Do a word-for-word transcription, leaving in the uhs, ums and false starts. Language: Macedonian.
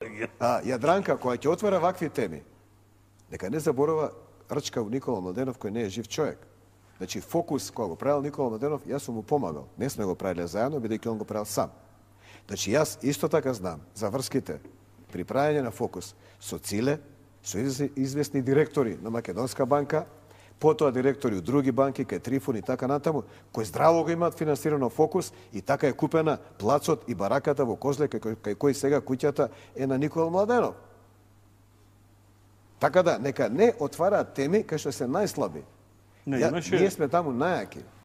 А, Јадранка, која ќе отвара вакви теми, нека не заборава рчкав Никола Младенов, кој не е жив човек. Значи, фокус, кој го правил Никола Младенов, јас сум му помагал. Не сме го правиле заедно, бидејќи он го правил сам. Значи, јас исто така знам за врските при правење на фокус со Циле, со известни директори на Македонска банка, потоа директори од други банки, кај Трифун и така натаму, кои здраво го имаат финансирано фокус и така е купена плацот и бараката во Козле, кај, кај кој сега куќата е на Никола Младенов. Така да, нека не отвараат теми кај што се најслаби. Не, Ја, имаше... Ние сме таму најаки.